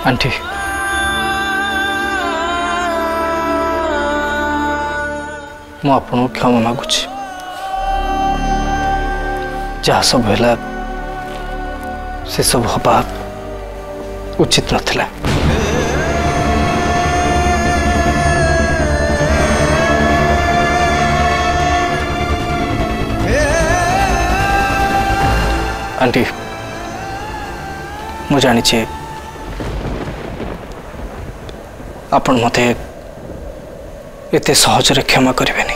Aunty मु आपको क्षमा मागुची जहाँ सब है से सब हवा उचित नथिला। आंटी मु जानी आपण मते एते सहजरे क्षमा करें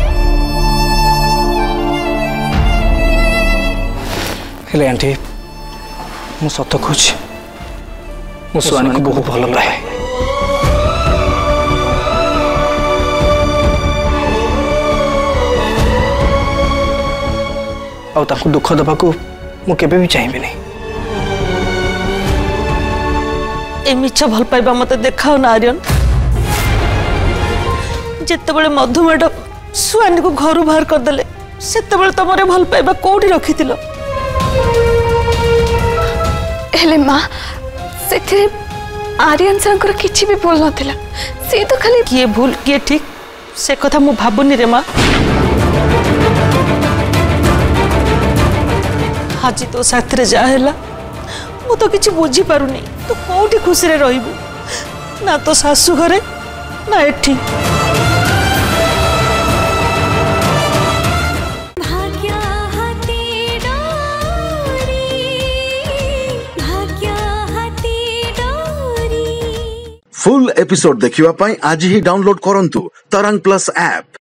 हेले आंटी मु सत कहूँ मु सुहानी को बहुत भल पाए आ दुख दबा को मु केबे भी चाहिए नहीं। ए मिछ भल पाइबा मते देखाओ ना आर्यन जिते मधु मैडम सुहानी को घर बाहर करदे से तुम भल पाइबा कौटी रखी हेले माँ से आर्यन सर किसी भी भूल नाला सी तो खाली किए भूल किए ठीक से कथा मु भावुनी रे माँ। आज तो साथ जहाँ मु तो किसी बुझी पारुनी तू कौटी खुशी रे रहिबु ना तो सासू घरे ना एठी। फुल एपिसोड देखिवा पाई आज ही डाउनलोड करंतु तरंग प्लस ऐप।